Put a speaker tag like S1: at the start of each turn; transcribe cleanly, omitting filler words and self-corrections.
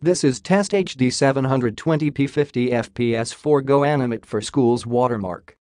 S1: This is Test HD 720p 50 fps for Go Animate for Schools Watermark.